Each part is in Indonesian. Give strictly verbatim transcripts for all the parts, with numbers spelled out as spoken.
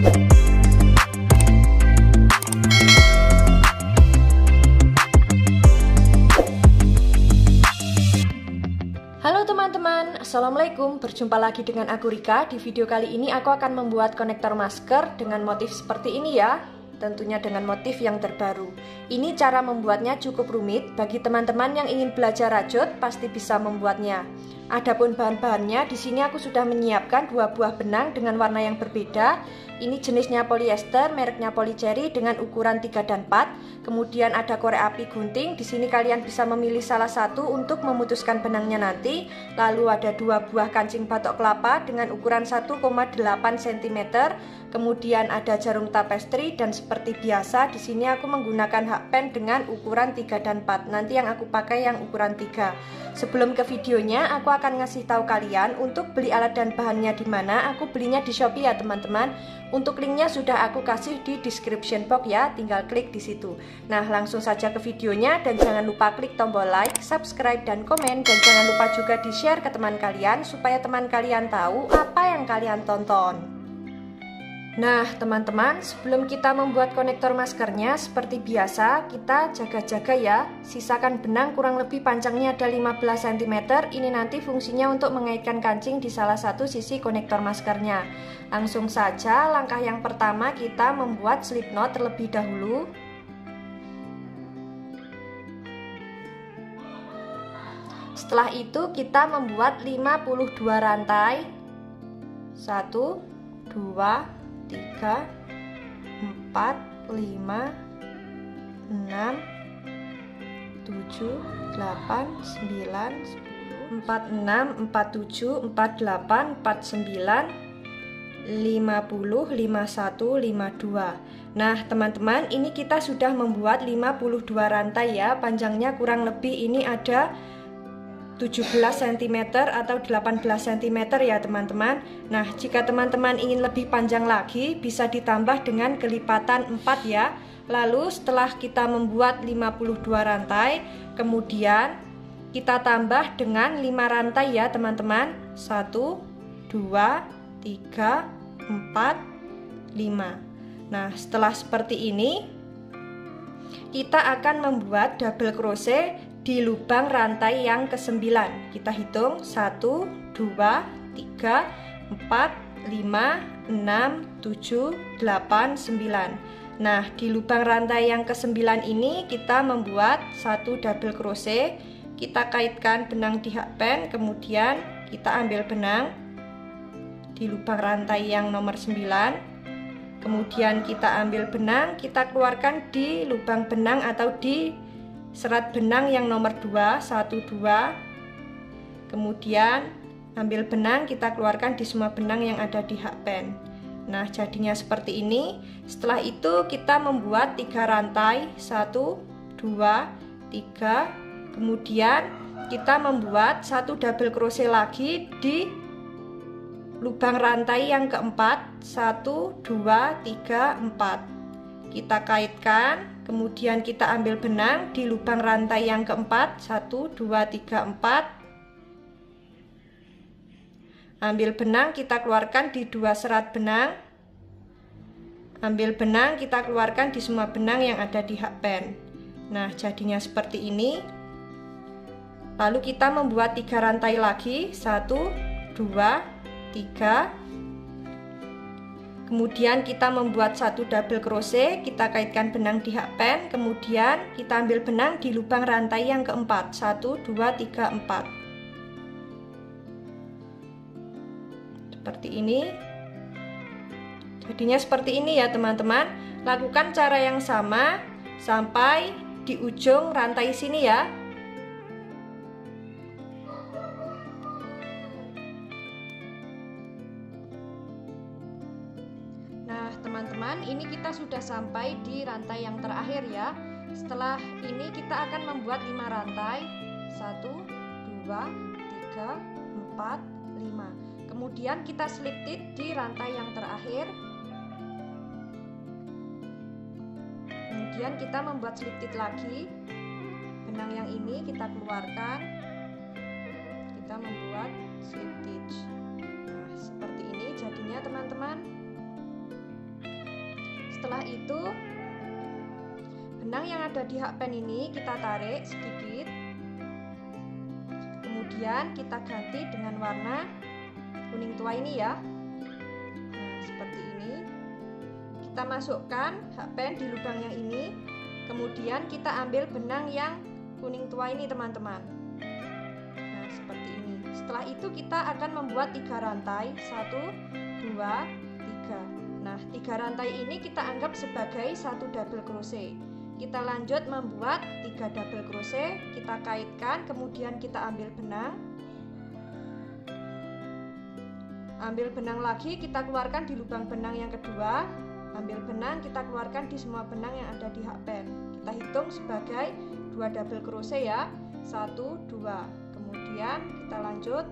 Halo teman-teman, Assalamualaikum. Berjumpa lagi dengan aku Rika. Di video kali ini aku akan membuat konektor masker dengan motif seperti ini ya. Tentunya dengan motif yang terbaru. Ini cara membuatnya cukup rumit. Bagi teman-teman yang ingin belajar rajut pasti bisa membuatnya. Adapun bahan-bahannya, di sini aku sudah menyiapkan dua buah benang dengan warna yang berbeda. Ini jenisnya polyester, mereknya Polycherry dengan ukuran tiga dan empat. Kemudian ada korek api gunting. Di sini kalian bisa memilih salah satu untuk memutuskan benangnya nanti. Lalu ada dua buah kancing batok kelapa dengan ukuran satu koma delapan sentimeter. Kemudian ada jarum tapestri dan seperti biasa di sini aku menggunakan hakpen dengan ukuran tiga dan empat. Nanti yang aku pakai yang ukuran tiga. Sebelum ke videonya, aku akan ngasih tahu kalian untuk beli alat dan bahannya di mana. Aku belinya di Shopee ya teman-teman. Untuk linknya sudah aku kasih di description box ya, tinggal klik di situ. Nah, langsung saja ke videonya dan jangan lupa klik tombol like, subscribe dan komen, dan jangan lupa juga di-share ke teman kalian supaya teman kalian tahu apa yang kalian tonton. Nah teman-teman, sebelum kita membuat konektor maskernya, seperti biasa kita jaga-jaga ya. Sisakan benang kurang lebih panjangnya ada lima belas sentimeter. Ini nanti fungsinya untuk mengaitkan kancing di salah satu sisi konektor maskernya. Langsung saja, langkah yang pertama kita membuat slip knot terlebih dahulu. Setelah itu kita membuat lima puluh dua rantai. satu, dua, tiga, empat, lima, enam, tujuh, delapan, sembilan, sepuluh, empat puluh enam, empat puluh tujuh, empat puluh delapan, empat puluh sembilan, lima puluh, lima puluh satu, lima puluh dua. Nah teman-teman, ini kita sudah membuat lima puluh dua rantai ya. Panjangnya kurang lebih ini ada tujuh belas sentimeter atau delapan belas sentimeter ya teman-teman. Nah jika teman-teman ingin lebih panjang lagi bisa ditambah dengan kelipatan empat ya. Lalu setelah kita membuat lima puluh dua rantai, kemudian kita tambah dengan lima rantai ya teman-teman. Satu, dua, tiga, empat, lima. Nah setelah seperti ini kita akan membuat double crochet di lubang rantai yang kesembilan. Kita hitung satu, dua, tiga, empat, lima, enam, tujuh, delapan, sembilan. Nah di lubang rantai yang kesembilan ini kita membuat satu double crochet. Kita kaitkan benang di hakpen, kemudian kita ambil benang di lubang rantai yang nomor sembilan. Kemudian kita ambil benang, kita keluarkan di lubang benang atau di serat benang yang nomor dua, satu, dua. Kemudian ambil benang, kita keluarkan di semua benang yang ada di hakpen. Nah jadinya seperti ini. Setelah itu kita membuat tiga rantai, satu, dua, tiga. Kemudian kita membuat satu double crochet lagi di lubang rantai yang keempat, satu, dua, tiga, empat. Kita kaitkan, kemudian kita ambil benang di lubang rantai yang keempat, satu, dua, tiga, empat. Ambil benang, kita keluarkan di dua serat benang. Ambil benang, kita keluarkan di semua benang yang ada di hakpen. Nah jadinya seperti ini. Lalu kita membuat tiga rantai lagi, satu, dua, tiga. Kemudian kita membuat satu double crochet, kita kaitkan benang di hakpen, kemudian kita ambil benang di lubang rantai yang keempat, satu, dua, tiga, empat. Seperti ini. Jadinya seperti ini ya teman-teman. Lakukan cara yang sama sampai di ujung rantai sini ya. Teman-teman, ini kita sudah sampai di rantai yang terakhir ya. Setelah ini kita akan membuat lima rantai, satu, dua, tiga, empat, lima. Kemudian kita slip knit di rantai yang terakhir. Kemudian kita membuat slip knit lagi. Benang yang ini kita keluarkan. Kita membuat slip stitch. Nah, seperti ini jadinya teman-teman. setelah itu benang yang ada di hakpen ini kita tarik sedikit, kemudian kita ganti dengan warna kuning tua ini ya. Nah, seperti ini. Kita masukkan hakpen di lubang yang ini, kemudian kita ambil benang yang kuning tua ini teman-teman. Nah, seperti ini. Setelah itu kita akan membuat tiga rantai, satu, dua, tiga. Nah, tiga rantai ini kita anggap sebagai satu double crochet. Kita lanjut membuat tiga double crochet, kita kaitkan, kemudian kita ambil benang. Ambil benang lagi, kita keluarkan di lubang benang yang kedua. Ambil benang, kita keluarkan di semua benang yang ada di hakpen. Kita hitung sebagai dua double crochet ya. satu, dua. Kemudian kita lanjut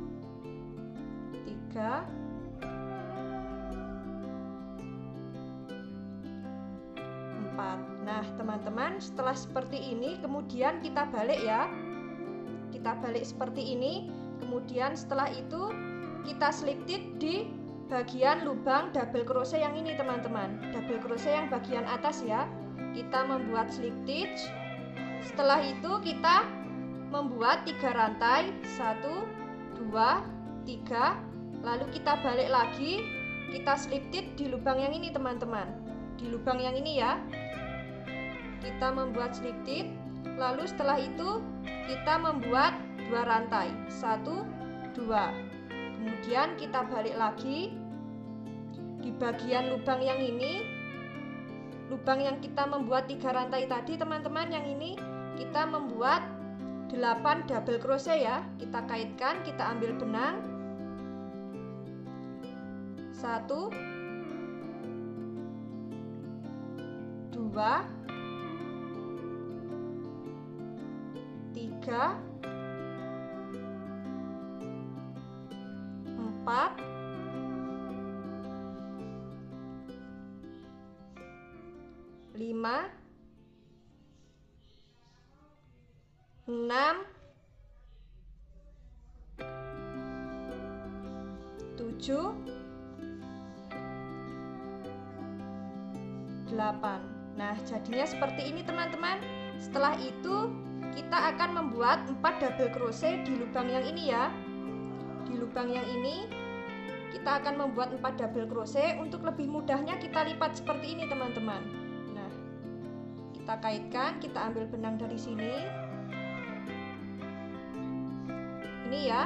tiga, empat. Nah, teman-teman, setelah seperti ini kemudian kita balik ya. Kita balik seperti ini. Kemudian setelah itu kita slip stitch di bagian lubang double crochet yang ini teman-teman. Double crochet yang bagian atas ya. Kita membuat slip stitch. Setelah itu kita membuat tiga rantai, satu, dua, tiga. Lalu kita balik lagi, kita slip stitch di lubang yang ini teman-teman. Di lubang yang ini ya. Kita membuat slip stitch. Lalu setelah itu kita membuat dua rantai, satu, dua. Kemudian kita balik lagi di bagian lubang yang ini, lubang yang kita membuat tiga rantai tadi teman-teman, yang ini kita membuat delapan double crochet ya. Kita kaitkan, kita ambil benang, satu, dua, tiga, empat, lima, enam, tujuh, delapan. Nah, jadinya seperti ini teman-teman. Setelah itu kita akan membuat empat double crochet di lubang yang ini ya. Di lubang yang ini kita akan membuat empat double crochet. Untuk lebih mudahnya kita lipat seperti ini teman-teman. Nah, kita kaitkan, kita ambil benang dari sini. Ini ya.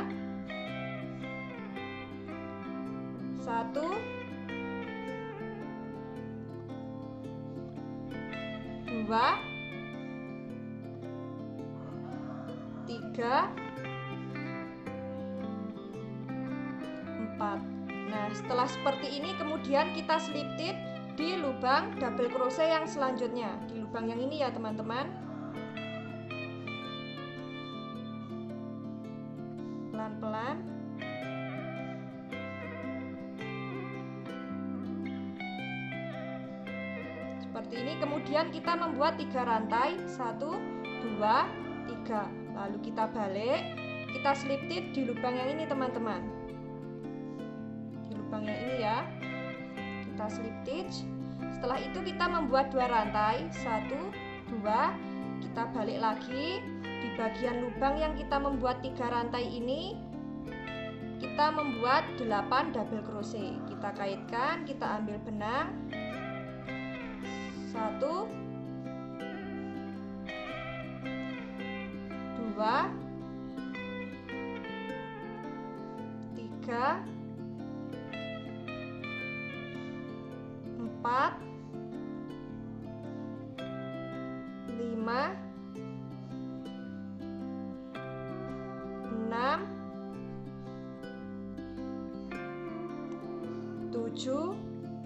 Satu, dua, tiga, empat. Nah, setelah seperti ini kemudian kita slip stitch di lubang double crochet yang selanjutnya, di lubang yang ini ya teman-teman. Pelan-pelan. Seperti ini, kemudian kita membuat tiga rantai, satu, dua, tiga. Lalu kita balik, kita slip stitch di lubang yang ini teman-teman. Di lubang yang ini ya. Kita slip stitch. Setelah itu kita membuat dua rantai, satu, dua. Kita balik lagi di bagian lubang yang kita membuat tiga rantai ini. Kita membuat delapan double crochet. Kita kaitkan, kita ambil benang. Satu, dua, tiga, empat, lima, enam, tujuh,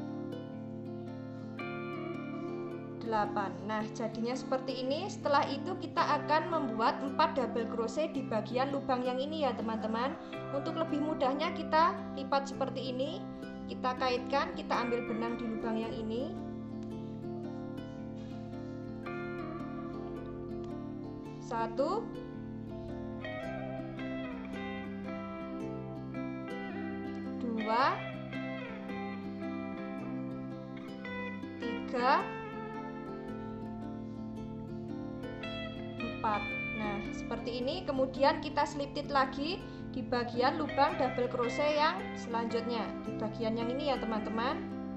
delapan. Nah, jadinya seperti ini. Setelah itu kita akan membuat empat double crochet di bagian lubang yang ini ya teman-teman. Untuk lebih mudahnya kita lipat seperti ini. Kita kaitkan, kita ambil benang di lubang yang ini. Satu, dua, tiga, empat. Nah, seperti ini. Kemudian kita slip stitch lagi di bagian lubang double crochet yang selanjutnya, di bagian yang ini ya teman-teman.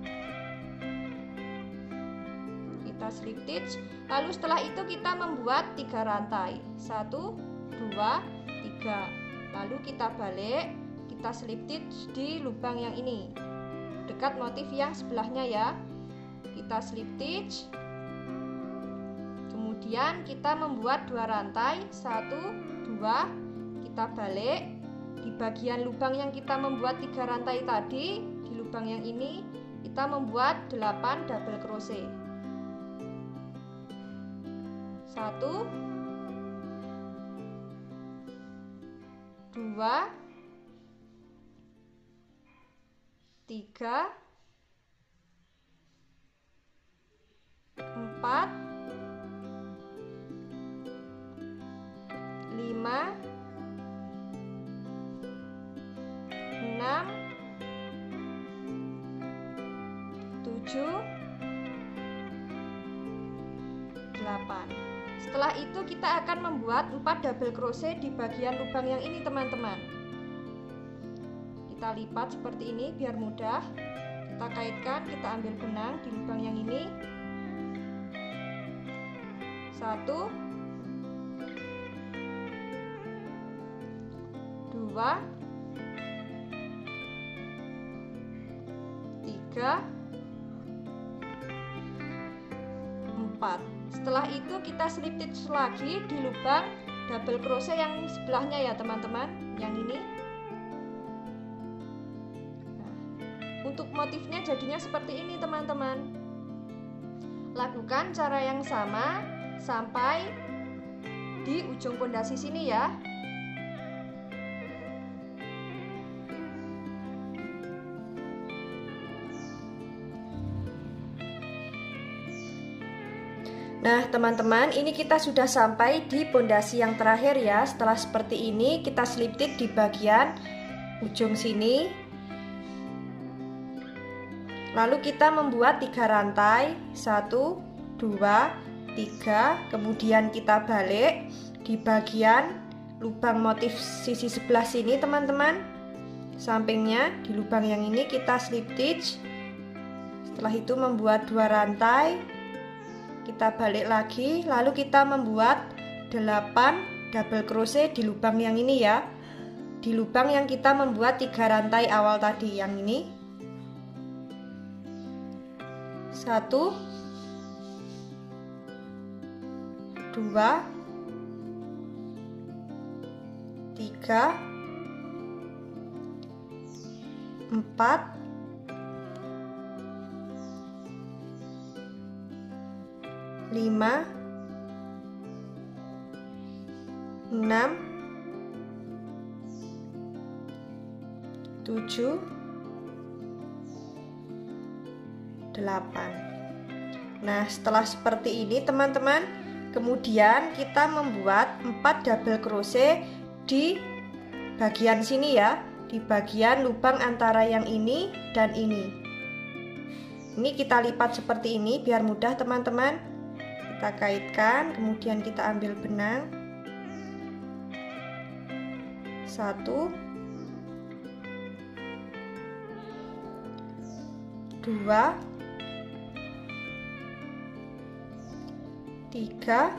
Kita slip stitch, lalu setelah itu kita membuat tiga rantai, satu, dua, tiga. Lalu kita balik, kita slip stitch di lubang yang ini, dekat motif yang sebelahnya ya. Kita slip stitch, kemudian kita membuat dua rantai, satu, dua, kita balik di bagian lubang yang kita membuat tiga rantai tadi. Di lubang yang ini kita membuat delapan double crochet, satu, dua, tiga, empat, lima, enam, tujuh, delapan. Setelah itu kita akan membuat empat double crochet di bagian lubang yang ini teman-teman. Kita lipat seperti ini biar mudah. Kita kaitkan, kita ambil benang di lubang yang ini. Satu, dua, tiga, empat. Setelah itu kita slip stitch lagi di lubang double crochet yang sebelahnya ya teman-teman, yang ini. Nah, untuk motifnya jadinya seperti ini teman-teman. Lakukan cara yang sama sampai di ujung pondasi sini ya. Nah teman-teman, ini kita sudah sampai di pondasi yang terakhir ya. Setelah seperti ini kita slip stitch di bagian ujung sini. Lalu kita membuat tiga rantai, satu, dua, tiga. Kemudian kita balik di bagian lubang motif sisi sebelah sini teman-teman. Sampingnya di lubang yang ini kita slip stitch. Setelah itu membuat dua rantai. Kita balik lagi, lalu kita membuat delapan double crochet di lubang yang ini ya. Di lubang yang kita membuat tiga rantai awal tadi, yang ini. Satu, dua, tiga, empat, lima, enam, tujuh, delapan. Nah, setelah seperti ini teman-teman, kemudian kita membuat empat double crochet di bagian sini ya, di bagian lubang antara yang ini dan ini. Ini kita lipat seperti ini biar mudah teman-teman. Kita kaitkan, kemudian kita ambil benang. Satu, dua, tiga,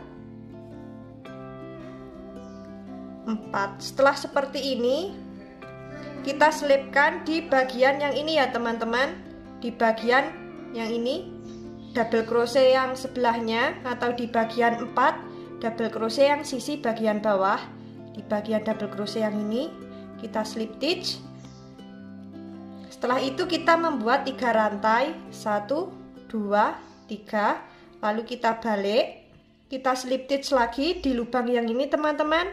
empat. Setelah seperti ini, kita selipkan di bagian yang ini ya teman-teman. Di bagian yang ini double crochet yang sebelahnya, atau di bagian empat double crochet yang sisi bagian bawah. Di bagian double crochet yang ini kita slip stitch. Setelah itu kita membuat tiga rantai, satu, dua, tiga. Lalu kita balik, kita slip stitch lagi di lubang yang ini teman-teman.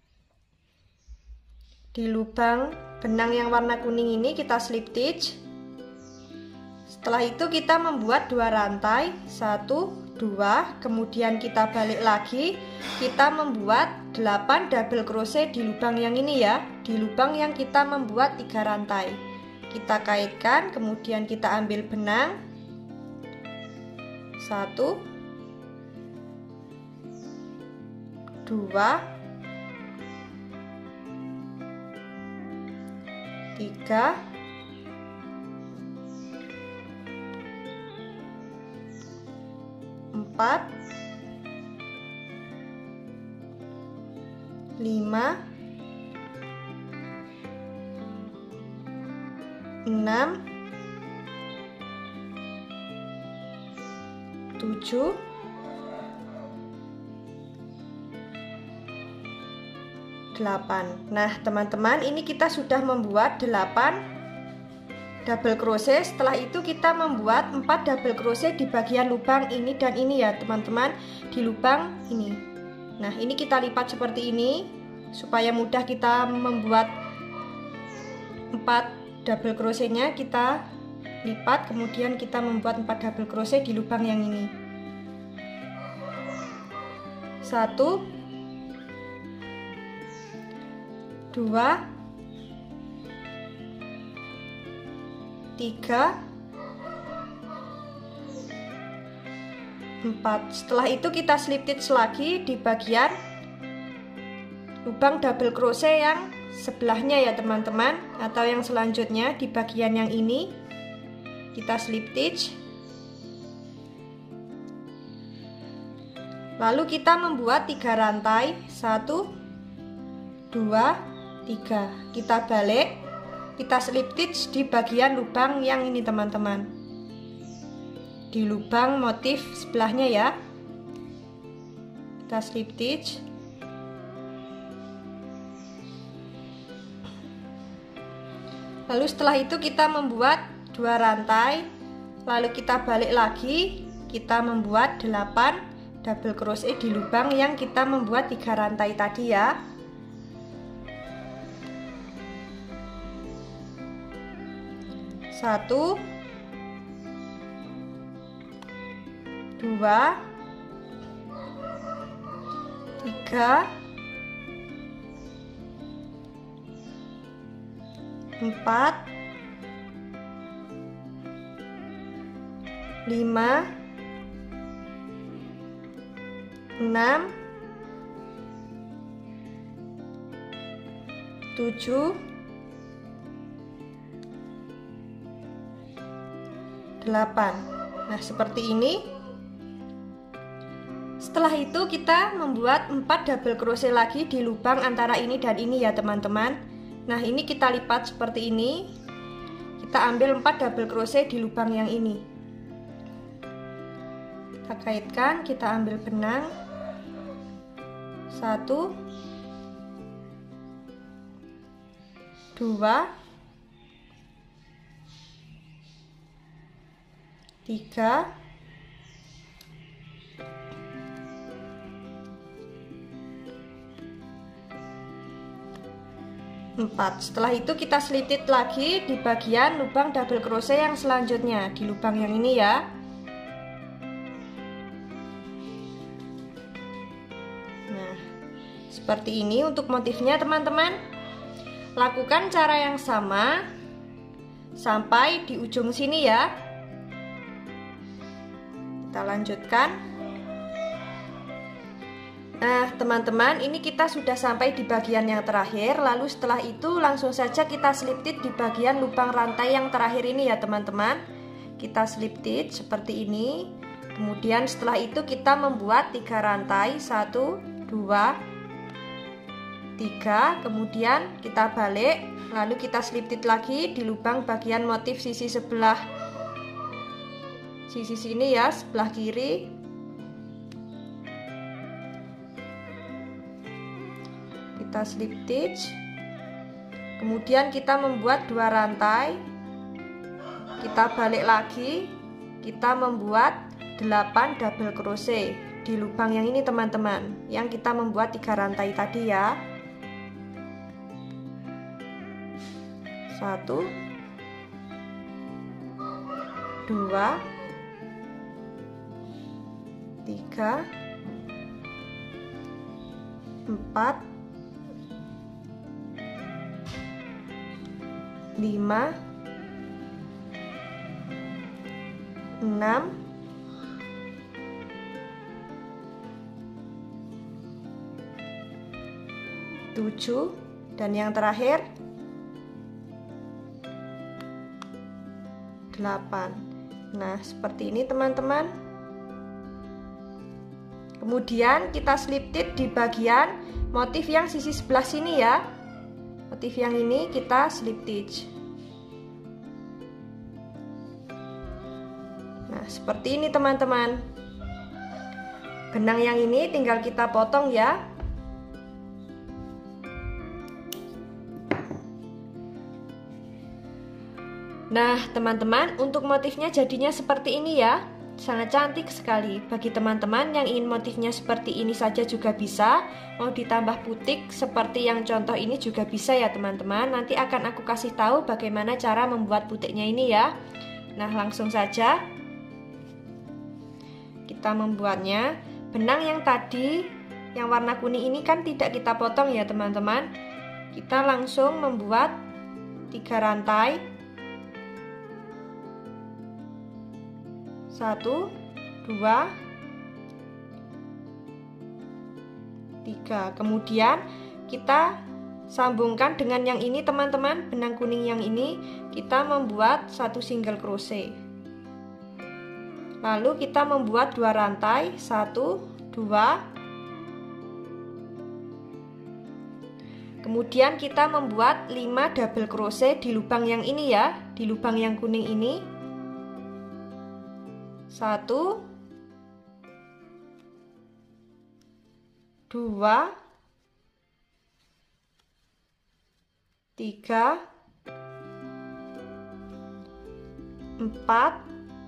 Di lubang benang yang warna kuning ini kita slip stitch. Setelah itu kita membuat dua rantai, satu, dua, kemudian kita balik lagi, kita membuat delapan double crochet di lubang yang ini ya, di lubang yang kita membuat tiga rantai. Kita kaitkan, kemudian kita ambil benang. Satu, dua, tiga, empat, lima, enam, tujuh, delapan. Nah, teman-teman, ini kita sudah membuat delapan double crochet. Setelah itu kita membuat empat double crochet di bagian lubang ini dan ini ya, teman-teman, di lubang ini. Nah, ini kita lipat seperti ini supaya mudah kita membuat empat double crochetnya. Kita lipat, kemudian kita membuat empat double crochet di lubang yang ini. Satu, dua, tiga, empat. Setelah itu kita slip stitch lagi di bagian lubang double crochet yang sebelahnya ya, teman-teman, atau yang selanjutnya di bagian yang ini kita slip stitch. Lalu kita membuat tiga rantai, satu, dua, tiga. Kita balik, kita slip stitch di bagian lubang yang ini, teman-teman, di lubang motif sebelahnya ya. Kita slip stitch. Lalu setelah itu kita membuat dua rantai, lalu kita balik lagi, kita membuat delapan double crochet di lubang yang kita membuat tiga rantai tadi ya. Satu, dua, tiga, empat, lima, enam, tujuh, delapan. Nah, seperti ini. Setelah itu kita membuat empat double crochet lagi di lubang antara ini dan ini ya, teman-teman. Nah, ini kita lipat seperti ini. Kita ambil empat double crochet di lubang yang ini. Kita kaitkan, kita ambil benang. Satu, dua, tiga, empat. Setelah itu kita slip stitch lagi di bagian lubang double crochet yang selanjutnya, di lubang yang ini ya. Nah, seperti ini untuk motifnya, teman-teman. Lakukan cara yang sama sampai di ujung sini ya. Kita lanjutkan. Nah, teman-teman, ini kita sudah sampai di bagian yang terakhir. Lalu setelah itu langsung saja kita slip stitch di bagian lubang rantai yang terakhir ini ya, teman-teman. Kita slip stitch seperti ini. Kemudian setelah itu kita membuat tiga rantai, satu, dua, tiga. Kemudian kita balik, lalu kita slip stitch lagi di lubang bagian motif sisi sebelah, sisi sini ya, sebelah kiri. Kita slip stitch, kemudian kita membuat dua rantai, kita balik lagi, kita membuat delapan double crochet di lubang yang ini, teman-teman, yang kita membuat tiga rantai tadi ya. Satu, dua, tiga, empat, lima, enam, tujuh, dan yang terakhir delapan. Nah, seperti ini teman-teman. Kemudian kita slip stitch di bagian motif yang sisi sebelah sini ya. Motif yang ini kita slip stitch. Nah, seperti ini teman-teman. Benang yang ini tinggal kita potong ya. Nah teman-teman, untuk motifnya jadinya seperti ini ya. Sangat cantik sekali. Bagi teman-teman yang ingin motifnya seperti ini saja juga bisa. Mau ditambah putik seperti yang contoh ini juga bisa ya teman-teman. Nanti akan aku kasih tahu bagaimana cara membuat putiknya ini ya. Nah langsung saja kita membuatnya. Benang yang tadi yang warna kuning ini kan tidak kita potong ya teman-teman. Kita langsung membuat tiga rantai. Satu, dua, tiga. Kemudian kita sambungkan dengan yang ini teman-teman, benang kuning yang ini kita membuat satu single crochet. Lalu kita membuat dua rantai, satu, dua. Kemudian kita membuat lima double crochet di lubang yang ini ya, di lubang yang kuning ini. Satu, dua, tiga, empat,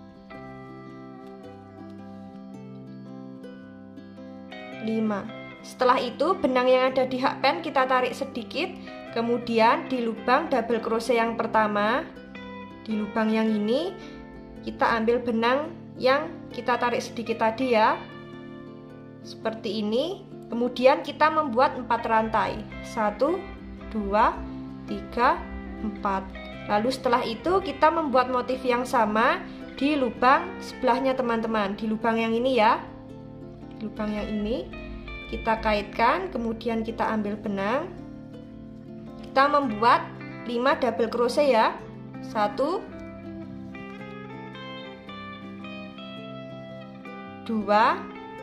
lima. Setelah itu benang yang ada di hak pen kita tarik sedikit, kemudian di lubang double crochet yang pertama, di lubang yang ini kita ambil benang yang kita tarik sedikit tadi ya, seperti ini. Kemudian kita membuat empat rantai, satu, dua, tiga, empat. Lalu setelah itu kita membuat motif yang sama di lubang sebelahnya teman-teman, di lubang yang ini ya, di lubang yang ini kita kaitkan. Kemudian kita ambil benang, kita membuat lima double crochet ya, satu, dua,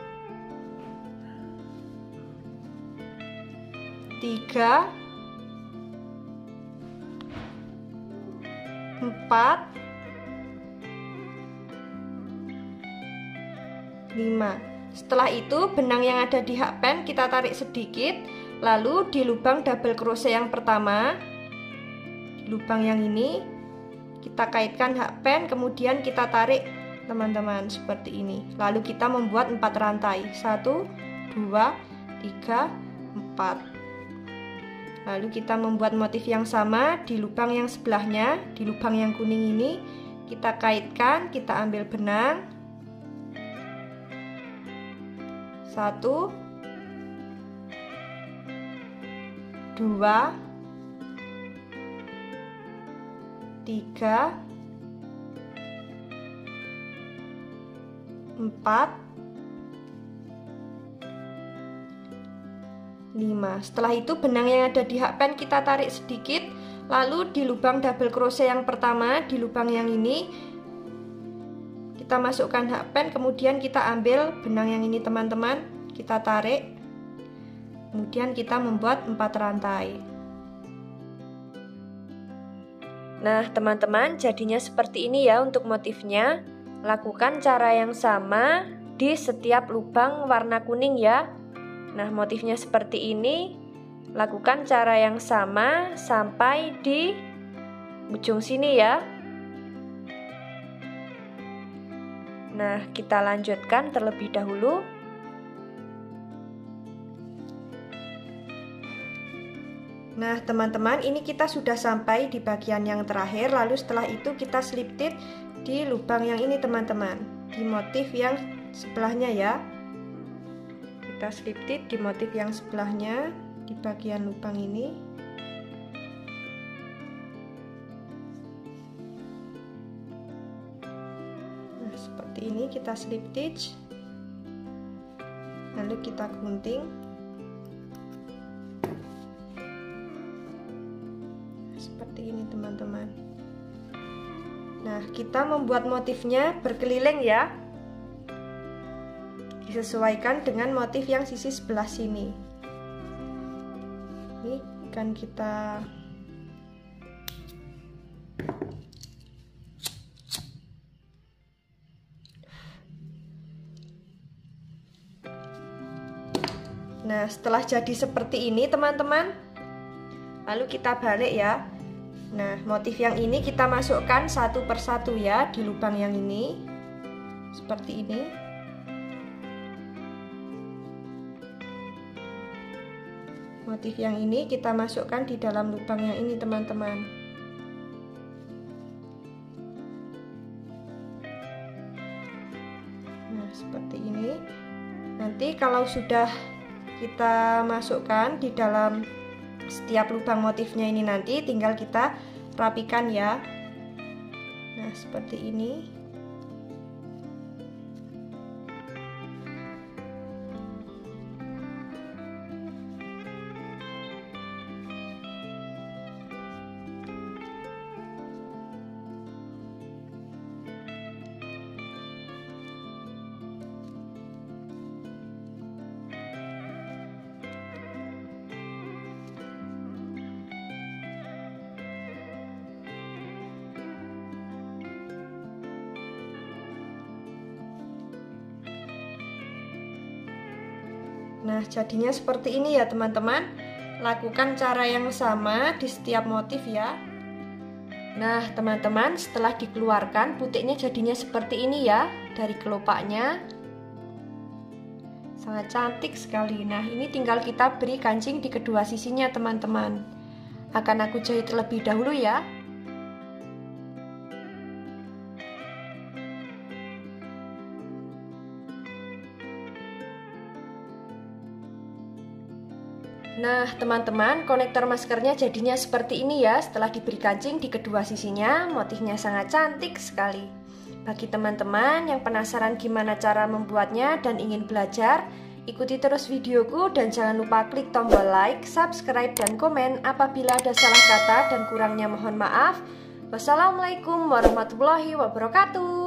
tiga, empat, lima. Setelah itu benang yang ada di hak pen kita tarik sedikit, lalu di lubang double crochet yang pertama, di lubang yang ini kita kaitkan hak pen, kemudian kita tarik teman-teman seperti ini. Lalu kita membuat empat rantai, satu, dua, tiga, empat. Lalu kita membuat motif yang sama di lubang yang sebelahnya, di lubang yang kuning ini kita kaitkan, kita ambil benang, satu, dua, tiga, empat, lima. Setelah itu benang yang ada di hak pen kita tarik sedikit, lalu di lubang double crochet yang pertama, di lubang yang ini kita masukkan hak pen, kemudian kita ambil benang yang ini teman-teman, kita tarik, kemudian kita membuat empat rantai. Nah teman-teman, jadinya seperti ini ya untuk motifnya. Lakukan cara yang sama di setiap lubang warna kuning ya. Nah motifnya seperti ini. Lakukan cara yang sama sampai di ujung sini ya. Nah kita lanjutkan terlebih dahulu. Nah teman-teman, ini kita sudah sampai di bagian yang terakhir. Lalu setelah itu kita slip stitch di lubang yang ini teman-teman, di motif yang sebelahnya ya. Kita slip stitch di motif yang sebelahnya, di bagian lubang ini. Nah seperti ini kita slip stitch, lalu kita gunting. teman-teman. Nah, kita membuat motifnya berkeliling ya, disesuaikan dengan motif yang sisi sebelah sini. Ini akan kita Nah, setelah jadi seperti ini teman-teman, lalu kita balik ya. Nah, motif yang ini kita masukkan satu persatu ya di lubang yang ini, seperti ini. Motif yang ini kita masukkan di dalam lubang yang ini teman-teman. Nah, seperti ini. Nanti kalau sudah kita masukkan di dalam setiap lubang motifnya ini, nanti tinggal kita rapikan ya. Nah, seperti ini. Nah, jadinya seperti ini ya teman-teman. Lakukan cara yang sama di setiap motif ya. Nah teman-teman, setelah dikeluarkan putiknya jadinya seperti ini ya, dari kelopaknya. Sangat cantik sekali. Nah, ini tinggal kita beri kancing di kedua sisinya teman-teman. Akan aku jahit terlebih dahulu ya. Nah teman-teman, konektor maskernya jadinya seperti ini ya. Setelah diberi kancing di kedua sisinya, motifnya sangat cantik sekali. Bagi teman-teman yang penasaran gimana cara membuatnya dan ingin belajar, ikuti terus videoku dan jangan lupa klik tombol like, subscribe, dan komen. Apabila ada salah kata dan kurangnya mohon maaf. Wassalamualaikum warahmatullahi wabarakatuh.